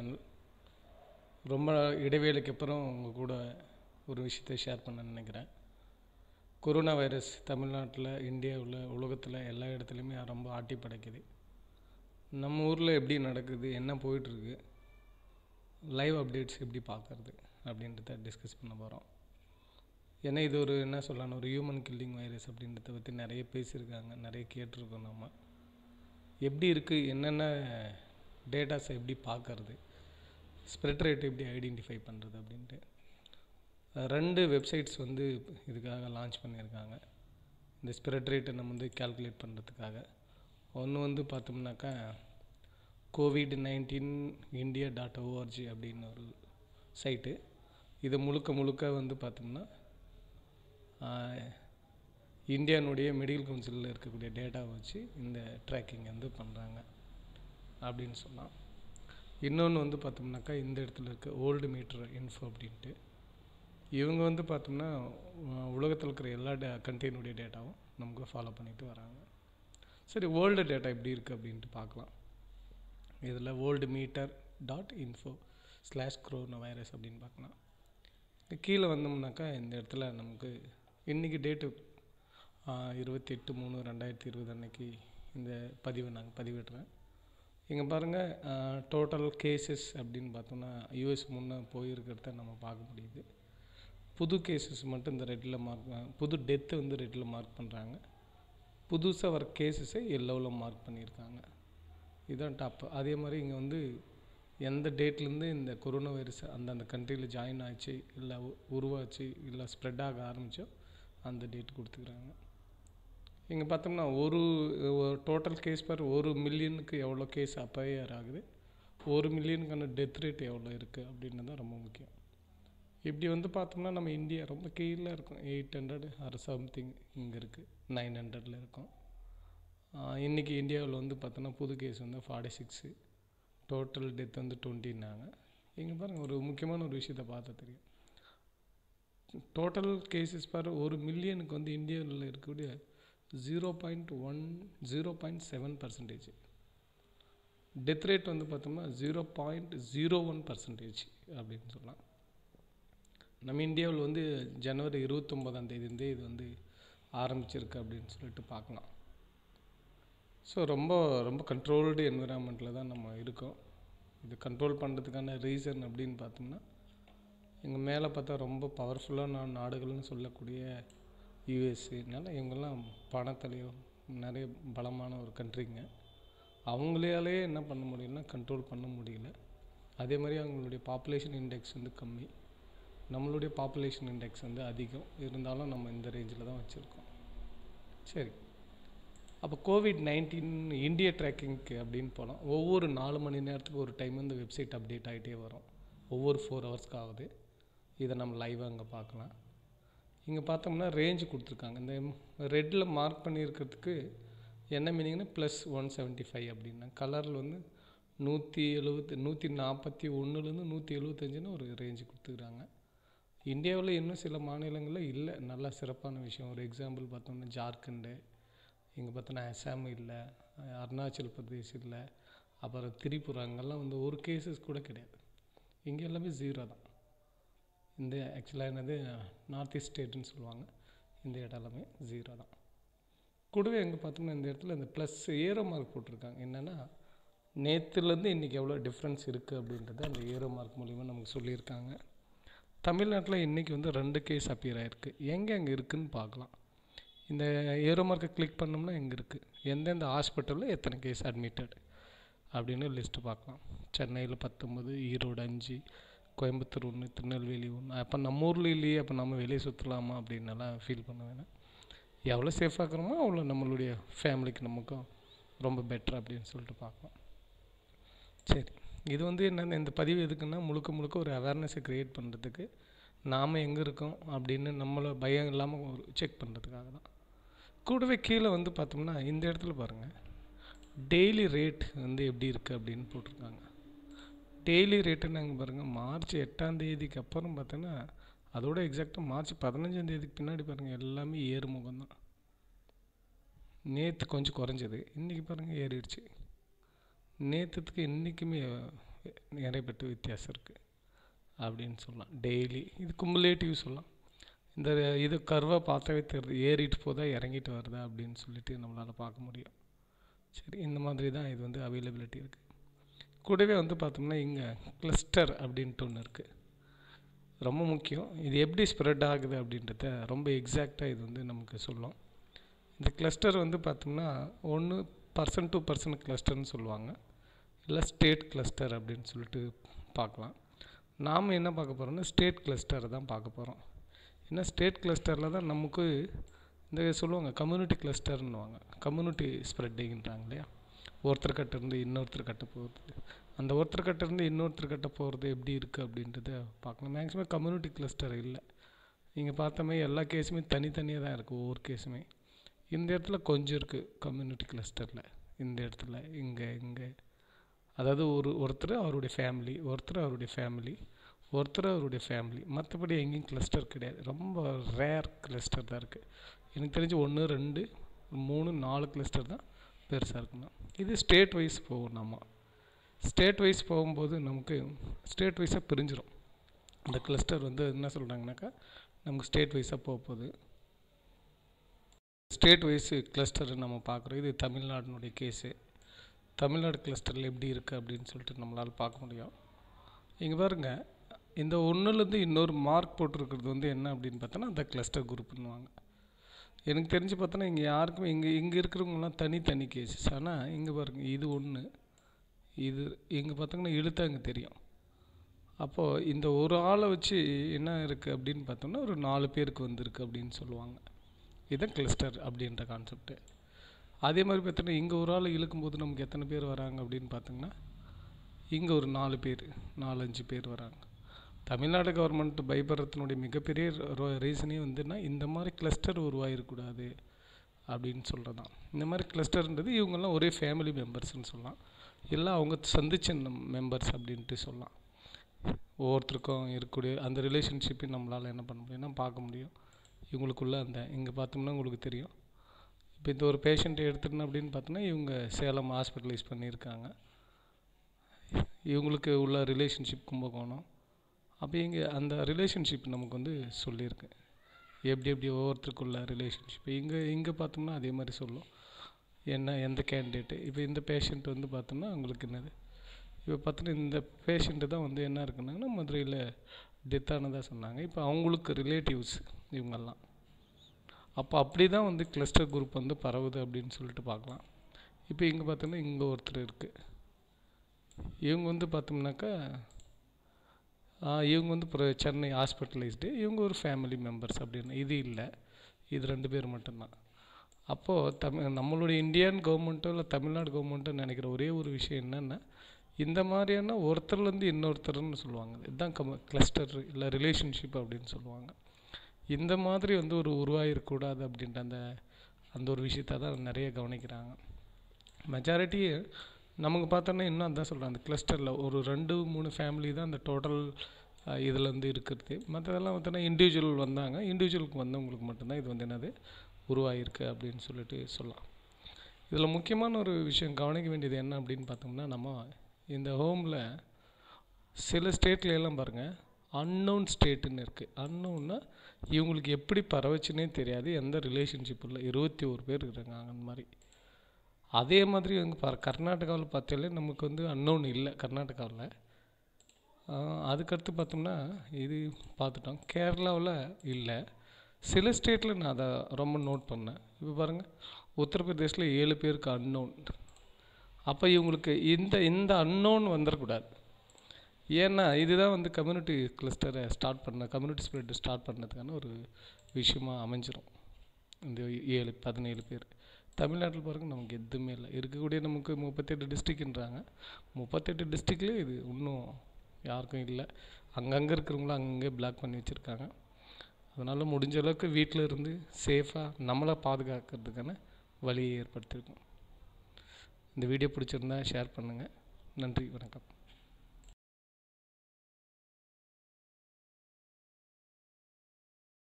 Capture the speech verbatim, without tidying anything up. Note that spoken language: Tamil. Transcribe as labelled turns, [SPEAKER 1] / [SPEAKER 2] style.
[SPEAKER 1] சேனல். ரொம்ப இடைவேளைக்கு அப்புறம் உங்கள் கூட ஒரு விஷயத்தை ஷேர் பண்ண நினைக்கிறேன். கொரோனா வைரஸ் தமிழ்நாட்டில், இந்தியாவில், உலகத்தில் எல்லா இடத்துலையுமே ரொம்ப ஆட்டி படைக்குது. நம்ம ஊரில் எப்படி நடக்குது, என்ன போயிட்டுருக்கு, லைவ் அப்டேட்ஸ் எப்படி பார்க்குறது அப்படின்றத டிஸ்கஸ் பண்ண போகிறோம். ஏன்னா இது ஒரு என்ன சொல்லணும், ஒரு ஹியூமன் கில்லிங் வைரஸ் அப்படின்றத பற்றி நிறைய பேசியிருக்காங்க, நிறைய கேட்டிருக்கோம். நம்ம எப்படி இருக்குது, என்னென்ன டேட்டாஸை எப்படி பார்க்கறது, ஸ்ப்ரெட் ரேட் எப்படி ஐடென்டிஃபை பண்ணுறது அப்படின்ட்டு ரெண்டு வெப்சைட்ஸ் வந்து இதுக்காக லான்ச் பண்ணியிருக்காங்க. இந்த ஸ்ப்ரெட் ரேட்டை நம்ம வந்து கால்குலேட் பண்ணுறதுக்காக. ஒன்று வந்து பார்த்தோம்னாக்கா covid nineteen India dot ORG அப்படின்னு ஒரு சைட்டு. இது முழுக்க முழுக்க வந்து பார்த்தோம்னா இந்தியானுடைய மெடிக்கல் கவுன்சிலில் இருக்கக்கூடிய டேட்டாவை வச்சு இந்த ட்ராக்கிங் வந்து பண்ணுறாங்க அப்படின்னு சொன்னால். இன்னொன்று வந்து பார்த்தோம்னாக்கா இந்த இடத்துல இருக்க ஓல்டு மீட்டர் இன்ஃபோ அப்படின்ட்டு இவங்க வந்து பார்த்தோம்னா உலகத்தில் இருக்கிற எல்லா டே கண்ட்ரினுடைய டேட்டாவும் நமக்கு ஃபாலோ பண்ணிட்டு வராங்க. சரி, வேர்ல்டு டேட்டா எப்படி இருக்குது அப்படின்ட்டு பார்க்கலாம். இதில் world meter dot info slash corona virus அப்படின்னு பார்க்கலாம். கீழே வந்தோம்னாக்கா இந்த இடத்துல நமக்கு இன்றைக்கி டேட்டு இருபத்தி எட்டு மூணு ரெண்டாயிரத்தி இருபது அன்னைக்கு இந்த பதிவை நாங்கள் பதிவிடுறேன். இங்கே பாருங்கள், டோட்டல் கேசஸ் அப்படின்னு பார்த்தோம்னா யூஎஸ் முன்னே போயிருக்கிறத நம்ம பார்க்க முடியுது. புது கேசஸ் மட்டும் இந்த ரெட்டில் மார்க், புது டெத்து வந்து ரெட்டில் மார்க் பண்ணுறாங்க. புதுசாக வர கேசஸை எல்லோவில் மார்க் பண்ணியிருக்காங்க. இதுதான் டாப்பு. அதே மாதிரி இங்கே வந்து எந்த டேட்லேருந்து இந்த கொரோனா வைரஸ் அந்தந்த கண்ட்ரியில் ஜாயின் ஆச்சு, இல்லை உருவாச்சு, இல்லை ஸ்ப்ரெட் ஆக ஆரம்பித்தோ அந்த டேட் கொடுத்துக்கிறாங்க. இங்கே பார்த்தோம்னா ஒரு டோட்டல் கேஸ் பர் ஒரு மில்லியனுக்கு எவ்வளோ கேஸ் அப்பயர் ஆகுது, ஒரு மில்லியனுக்கான டெத் ரேட் எவ்வளோ இருக்குது அப்படின்றது தான் ரொம்ப முக்கியம். இப்படி வந்து பார்த்தோம்னா நம்ம இந்தியா ரொம்ப கீழே இருக்கும். எயிட் ஹண்ட்ரட் ஆர் சம்திங் இங்கே இருக்குது, நைன் ஹண்ட்ரடில் இருக்கும். இன்றைக்கி இந்தியாவில் வந்து பார்த்தோன்னா புது கேஸ் வந்து ஃபார்ட்டி சிக்ஸு, டோட்டல் டெத் வந்து டுவெண்ட்டின்னாங்க. இங்கே பாருங்கள், ஒரு முக்கியமான ஒரு விஷயத்தை பார்த்தா தெரியும். டோட்டல் கேசஸ் பார் ஒரு மில்லியனுக்கு வந்து இந்தியாவில் இருக்கக்கூடிய zero point one zero point seven percentage. Death rate வந்து பார்த்தோம்னா zero point zero one percentage அப்படின்னு சொல்லலாம். நம்ம இந்தியாவில் வந்து ஜனவரி இருபத்தொம்போதாம் தேதியிலேருந்தே இது வந்து ஆரம்பிச்சிருக்கு அப்படின்னு சொல்லிட்டு பார்க்கலாம். ஸோ ரொம்ப ரொம்ப கண்ட்ரோல்டு என்விரான்மெண்ட்டில் தான் நம்ம இருக்கோம். இது கண்ட்ரோல் பண்ணுறதுக்கான ரீசன் அப்படின்னு பார்த்தோம்னா இங்கே மேலே பார்த்தா ரொம்ப பவர்ஃபுல்லான நாடுகள்னு சொல்லக்கூடிய யூஎஸ்ஏனால இவங்கெல்லாம் பணத்திலையோ நிறைய பலமான ஒரு கண்ட்ரிங்க. அவங்களாலே என்ன பண்ண முடியலன்னா கண்ட்ரோல் பண்ண முடியல. அதே மாதிரி அவங்களுடைய பாப்புலேஷன் இண்டெக்ஸ் வந்து கம்மி, நம்மளுடைய பாப்புலேஷன் இண்டெக்ஸ் வந்து அதிகம். இருந்தாலும் நம்ம இந்த ரேஞ்சில் தான் வச்சுருக்கோம். சரி, அப்போ கோவிட் நைன்டீன் இந்தியா ட்ராக்கிங்க்கு அப்படின்னு போகலாம். ஒவ்வொரு நாலு மணி நேரத்துக்கு ஒரு டைம் இந்த வெப்சைட் அப்டேட் ஆகிட்டே வரும். ஒவ்வொரு ஃபோர் ஹவர்ஸ்க்கு ஆகுது. இதை நம்ம லைவாக அங்கே பார்க்கலாம். இங்கே பார்த்தோம்னா ரேஞ்சு கொடுத்துருக்காங்க. இந்த ரெட்டில் மார்க் பண்ணியிருக்கிறதுக்கு என்ன மீனிங்னா ப்ளஸ் ஒன் செவன்ட்டி ஃபைவ் அப்படின்னா, கலரில் வந்து நூற்றி எழுபத்தி நூற்றி நாற்பத்தி ஒன்றுலேருந்து நூற்றி எழுபத்தஞ்சுன்னு ஒரு ரேஞ்சு கொடுத்துக்கிறாங்க. இந்தியாவில் இன்னும் சில மாநிலங்களில் இல்லை, நல்லா சிறப்பான விஷயம். ஒரு எக்ஸாம்பிள் பார்த்தோம்னா ஜார்க்கண்டு, இங்கே பார்த்தோன்னா அசாம் இல்லை, அருணாச்சல் பிரதேஷ் இல்லை, அப்புறம் திரிபுரா, அங்கெல்லாம் வந்து ஒரு கேசஸ் கூட கிடையாது. இங்கே எல்லாமே ஜீரோ தான். இந்த ஆக்சுவலாக என்னது நார்த் ஈஸ்ட் ஸ்டேட்டுன்னு சொல்லுவாங்க. இந்த இடம் எல்லாமே ஜீரோ தான். கூடவே எங்கே பார்த்தோம்னா இந்த இடத்துல இந்த ப்ளஸ் ஏரோ மார்க் போட்டிருக்காங்க. என்னென்னா நேற்றுலேருந்து இன்றைக்கி எவ்வளோ டிஃப்ரென்ஸ் இருக்குது அப்படின்றத அந்த ஏரோ மார்க் மூலிமா நமக்கு சொல்லியிருக்காங்க. தமிழ்நாட்டில் இன்றைக்கி வந்து ரெண்டு கேஸ் அப்பியர் ஆகிருக்கு. எங்கே அங்கே இருக்குதுன்னு பார்க்கலாம். இந்த ஏரோ மார்க்கை கிளிக் பண்ணோம்னா எங்கே இருக்குது, எந்தெந்த ஹாஸ்பிட்டலில் எத்தனை கேஸ் அட்மிட்டட் அப்படின்னு லிஸ்ட்டு பார்க்கலாம். சென்னையில் பத்தொம்பது, ஈரோடு அஞ்சு, கோயம்புத்தூர் ஒன்று, திருநெல்வேலி ஒன்று. அப்போ நம்ம ஊரில் இல்லையே, அப்போ நம்ம வெளியே சுற்றலாமா அப்படின்னலாம் ஃபீல் பண்ண வேணாம். எவ்வளோ சேஃபாக இருக்கிறோமோ அவ்வளோ நம்மளுடைய ஃபேமிலிக்கு நமக்கும் ரொம்ப பெட்டர் அப்படின்னு சொல்லிட்டு பார்க்கலாம். சரி, இது வந்து என்னென்ன இந்த பதிவு எதுக்குன்னா முழுக்க முழுக்க ஒரு அவேர்னஸை க்ரியேட் பண்ணுறதுக்கு, நாம் எங்கே இருக்கோம் அப்படின்னு நம்மளை பயம் இல்லாமல் ஒரு செக் பண்ணுறதுக்காக தான். கூடவே கீழே வந்து பார்த்தோம்னா இந்த இடத்துல பாருங்கள், டெய்லி ரேட் வந்து எப்படி இருக்குது அப்படின்னு போட்டிருக்காங்க. டெய்லி ரேட்டுன்னு நாங்கள் பாருங்கள், மார்ச் எட்டாம் தேதிக்கு அப்புறம் பார்த்தோன்னா அதோட எக்ஸாக்டாக மார்ச் பதினஞ்சாம் தேதிக்கு பின்னாடி பாருங்கள் எல்லாமே ஏறுமுகம் தான். நேற்று கொஞ்சம் குறைஞ்சது, இன்றைக்கி பாருங்கள் ஏறிடுச்சு. நேற்றுக்கு இன்றைக்குமே நிறைய பேர்ட்டு வித்தியாசம் இருக்குது அப்படின்னு சொல்லலாம். டெய்லி இது குமுலேட்டிவ் சொல்லலாம். இந்த இது கர்வை பார்த்தாவே தெரியுது, ஏறிட்டு போதா இறங்கிட்டு வருதா அப்படின்னு சொல்லிட்டு நம்மளால் பார்க்க முடியும். சரி, இந்த மாதிரி தான் இது வந்து அவைலபிலிட்டி இருக்குது. கூடவே வந்து பார்த்தோம்னா இங்கே கிளஸ்டர் அப்படின்ட்டு ஒன்று இருக்குது, ரொம்ப முக்கியம். இது எப்படி ஸ்ப்ரெட் ஆகுது அப்படின்றத ரொம்ப எக்ஸாக்டாக இது வந்து நமக்கு சொல்லும். இந்த கிளஸ்டர் வந்து பார்த்தோம்னா ஒன்று பர்சன் டு பர்சன் கிளஸ்டர்னு சொல்லுவாங்க, இல்லை ஸ்டேட் கிளஸ்டர் அப்படின்னு சொல்லிட்டு பார்க்கலாம். நாம் என்ன பார்க்க போகிறோம்னா ஸ்டேட் கிளஸ்டரை தான் பார்க்க போகிறோம். ஏன்னா ஸ்டேட் கிளஸ்டரில் தான் நமக்கு இந்த சொல்லுவாங்க கம்யூனிட்டி கிளஸ்டர்னுவாங்க, கம்யூனிட்டி ஸ்ப்ரெட்டிங்கிறாங்க இல்லையா. ஒருத்தர் கட்ட இருந்து இன்னொருத்தர் கட்ட போகிறது, அந்த ஒருத்தர் கட்ட இருந்து இன்னொருத்தர் கட்ட போகிறது எப்படி இருக்குது அப்படின்றத பார்க்கணும். மேக்ஸிமம் கம்யூனிட்டி கிளஸ்டர் இல்லை. நீங்கள் பார்த்தோமே எல்லா கேஸுமே தனித்தனியாக தான் இருக்குது, ஒவ்வொரு கேஸுமே. இந்த இடத்துல கொஞ்சம் இருக்குது கம்யூனிட்டி கிளஸ்டரில், இந்த இடத்துல இங்கே இங்கே அதாவது ஒரு ஒருத்தர் அவருடைய ஃபேமிலி, ஒருத்தர் அவருடைய ஃபேமிலி, ஒருத்தர் அவருடைய ஃபேமிலி, மற்றபடி எங்கேயும் கிளஸ்டர் கிடையாது. ரொம்ப ரேர் கிளஸ்டர் தான் இருக்குது. எனக்கு தெரிஞ்சு ஒன்று ரெண்டு மூணு நாலு கிளஸ்டர் தான் பெருசாக இருக்கணும். இது ஸ்டேட் வைஸ் போகும். நம்ம ஸ்டேட் வைஸ் போகும்போது நமக்கு ஸ்டேட் வைஸாக பிரிஞ்சிடும். அந்த கிளஸ்டர் வந்து என்ன சொல்கிறாங்கனாக்கா நமக்கு ஸ்டேட் வைஸாக போக போகுது. ஸ்டேட் வைஸ் கிளஸ்டர் நம்ம பார்க்குறோம். இது தமிழ்நாடுனுடைய கேஸு. தமிழ்நாடு கிளஸ்டரில் எப்படி இருக்குது அப்படின்னு சொல்லிட்டு நம்மளால் பார்க்க முடியும். இங்கே பாருங்கள், இந்த ஒன்றுலேருந்து இன்னொரு மார்க் போட்டிருக்கிறது வந்து என்ன அப்படின்னு பார்த்தோன்னா அந்த கிளஸ்டர் குரூப்புன்னுவாங்க. எனக்கு தெரிஞ்சு பார்த்தோன்னா இங்கே யாருக்குமே இங்கே இங்கே இருக்கிறவங்களாம் தனித்தனி கேஸஸ். ஆனால் இங்கே பாருங்கள், இது ஒன்று, இது இங்கே பார்த்தோங்கன்னா இழுத்தா இங்கே தெரியும். அப்போது இந்த ஒரு ஆளை வச்சு என்ன இருக்குது அப்படின்னு பார்த்தோம்னா ஒரு நாலு பேருக்கு வந்திருக்கு அப்படின்னு சொல்லுவாங்க. இதுதான் கிளஸ்டர் அப்படின்ற கான்செப்ட்டு. அதே மாதிரி பார்த்தோன்னா இங்கே ஒரு ஆள் இழுக்கும்போது நமக்கு எத்தனை பேர் வராங்க அப்படின்னு பார்த்தோங்கன்னா இங்கே ஒரு நாலு பேர் நாலஞ்சு பேர் வராங்க. தமிழ்நாடு கவர்மெண்ட் பயப்படுறதுனுடைய மிகப்பெரிய ரீசனே வந்துன்னா இந்த மாதிரி கிளஸ்டர் உருவாகிடக்கூடாது அப்படின்னு சொல்கிறது தான். இந்த மாதிரி கிளஸ்டர்ன்றது இவங்கெல்லாம் ஒரே ஃபேமிலி மெம்பர்ஸ்ன்னு சொல்லலாம், இல்லை அவங்க சந்திச்ச மெம்பர்ஸ் அப்படின்ட்டு சொல்லலாம். ஒவ்வொருத்தருக்கும் இருக்கக்கூடிய அந்த ரிலேஷன்ஷிப்பையும் நம்மளால் என்ன பண்ண முடியும்னா பார்க்க முடியும். இவங்களுக்குள்ள அந்த இங்கே பார்த்தோம்னா உங்களுக்கு தெரியும். இப்போ இந்த ஒரு பேஷண்ட்டை எடுத்துட்டோம் அப்படின்னு பார்த்தோன்னா இவங்க சேலம் ஹாஸ்பிட்டலைஸ் பண்ணியிருக்காங்க, இவங்களுக்கு உள்ள ரிலேஷன்ஷிப் கும்பகோணம். அப்போ இங்கே அந்த ரிலேஷன்ஷிப் நமக்கு வந்து சொல்லியிருக்கு, எப்படி எப்படி ஒவ்வொருத்தருக்குள்ள ரிலேஷன்ஷிப். இங்கே இங்கே பார்த்தோம்னா அதே மாதிரி சொல்லும் என்ன எந்த கேண்டிடேட்டு. இப்போ இந்த பேஷண்ட் வந்து பார்த்தோம்னா உங்களுக்கு என்னது, இப்போ பார்த்தோன்னா இந்த பேஷண்ட்டு தான் வந்து என்ன இருக்குன்னாங்கன்னா மதுரையில் டெத் ஆனதாக சொன்னாங்க. இப்போ அவங்களுக்கு ரிலேட்டிவ்ஸ் இவங்கெல்லாம். அப்போ அப்படி தான் வந்து கிளஸ்டர் குரூப் வந்து பரவுது அப்படின்னு சொல்லிட்டு பார்க்கலாம். இப்போ இங்கே பார்த்தோன்னா இங்கே ஒருத்தர் இருக்குது, இவங்க வந்து பார்த்தோம்னாக்கா இவங்க வந்து இப்போ சென்னை ஹாஸ்பிட்டலைஸ்டு, இவங்க ஒரு ஃபேமிலி மெம்பர்ஸ் அப்படின்னு. இது இல்லை, இது ரெண்டு பேர் மட்டும்தான். அப்போது தமிழ் நம்மளுடைய இந்தியன் கவர்மெண்ட்டோ இல்லை தமிழ்நாடு கவர்மெண்ட்டோ நினைக்கிற ஒரே ஒரு விஷயம் என்னென்னா இந்த மாதிரியான ஒருத்தர்லேருந்து இன்னொருத்தர்னு சொல்லுவாங்க, இதுதான் கம் கிளஸ்டர் இல்லை ரிலேஷன்ஷிப் அப்படின்னு சொல்லுவாங்க. இந்த மாதிரி வந்து ஒரு உருவாகிடக்கூடாது அப்படின்ற அந்த அந்த ஒரு விஷயத்தை தான் நிறைய கவனிக்கிறாங்க. மெஜாரிட்டி நமக்கு பார்த்தோன்னா இன்னும் அதான் சொல்கிறேன், அந்த கிளஸ்டரில் ஒரு ரெண்டு மூணு ஃபேமிலி தான் அந்த டோட்டல் இதில் வந்து இருக்கிறது. மற்றதெல்லாம் பார்த்தோன்னா இண்டிவிஜுவல் வந்தாங்க, இண்டிவிஜுவலுக்கு வந்தவங்களுக்கு மட்டும்தான் இது வந்து என்னது உருவாகிருக்கு அப்படின்னு சொல்லிட்டு சொல்லலாம். இதில் முக்கியமான ஒரு விஷயம் கவனிக்க வேண்டியது என்ன அப்படின்னு பார்த்தோம்னா, நம்ம இந்த ஹோமில் சில ஸ்டேட்ல எல்லாம் பாருங்கள் அன்னோன் ஸ்டேட்டுன்னு இருக்குது. அன்னோன்னா இவங்களுக்கு எப்படி பரவச்சுன்னே தெரியாது, எந்த ரிலேஷன்ஷிப் இல்லை, இருபத்தி ஒரு பேர் இருக்கிறாங்க அந்த மாதிரி. அதே மாதிரி வந்து பாரு கர்நாடகாவில் பார்த்தாலே நமக்கு வந்து அன்னோன் இல்லை கர்நாடகாவில். அதுக்கடுத்து பார்த்தோம்னா இது பார்த்துட்டோம், கேரளாவில் இல்லை. சில ஸ்டேட்டில் நான் அதை ரொம்ப நோட் பண்ணேன். இப்போ பாருங்கள் உத்தரப்பிரதேசில் ஏழு பேருக்கு அன்னோன். அப்போ இவங்களுக்கு இந்த இந்த அன்னோன் வந்துடக்கூடாது. ஏன்னா இதுதான் வந்து கம்யூனிட்டி கிளஸ்டரை ஸ்டார்ட் பண்ண கம்யூனிட்டி ஸ்ப்ரெட் ஸ்டார்ட் பண்ணதுக்கான ஒரு விஷயமாக அமைஞ்சிரும். இந்த ஏழு பதினேழு பேர் தமிழ்நாட்டில் பாருங்கள் நமக்கு எதுவுமே இல்லை. இருக்கக்கூடிய நமக்கு முப்பத்தெட்டு டிஸ்ட்ரிக்ட்ன்றாங்க, முப்பத்தெட்டு டிஸ்ட்ரிக்ட்லேயே இது இன்னும் யாருக்கும் இல்லை. அங்கங்கே இருக்கிறவங்களும் அங்கங்கே பிளாக் பண்ணி வச்சுருக்காங்க. அதனால் முடிஞ்ச அளவுக்கு வீட்டில் இருந்து சேஃபாக நம்மளை பாதுகாக்கிறதுக்கான வழியை ஏற்படுத்தியிருக்கோம். இந்த வீடியோ பிடிச்சிருந்தா ஷேர் பண்ணுங்கள். நன்றி, வணக்கம்.